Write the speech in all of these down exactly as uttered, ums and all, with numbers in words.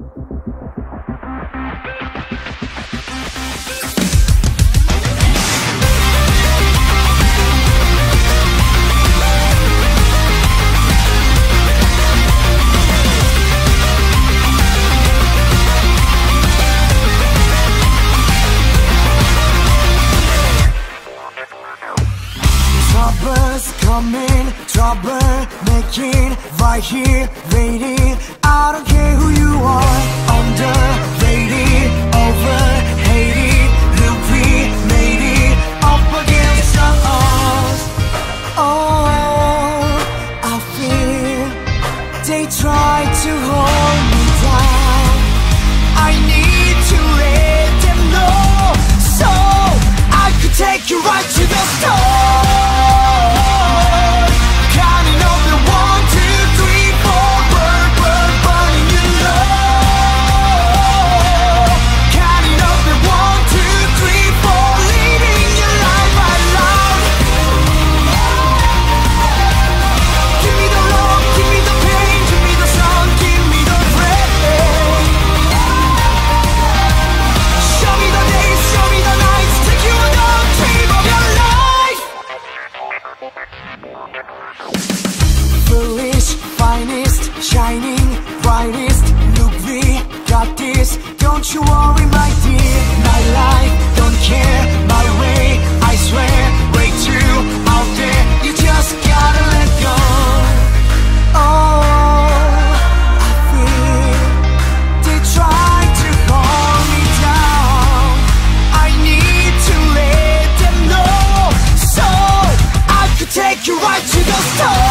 Trouble's coming, trouble making, right here, waiting. I don't care who you are, underrated, overhated. Look, we made it up against us. Oh, I feel they try to hold me down. I need to let them know, so I could take you right to the start. Foolish, finest, shining, brightest. Look, we got this. Don't you worry, my dear. My life, don't care, my way. I swear, way too out there. You just gotta let go. Oh, I feel they try to hold me down. I need to let them know, so I could take you right to the start.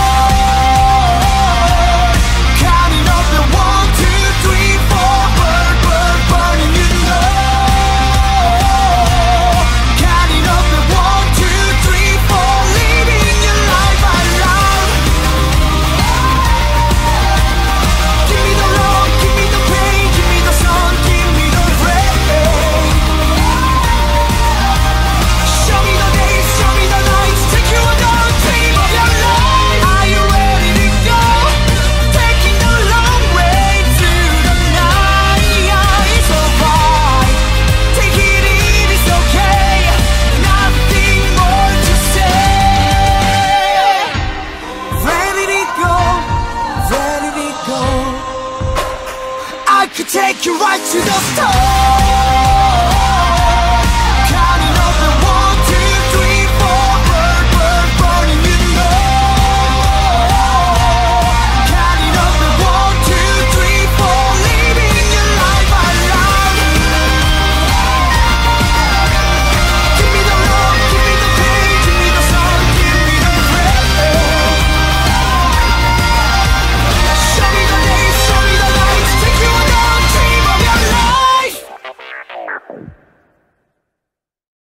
I could take you right to the start.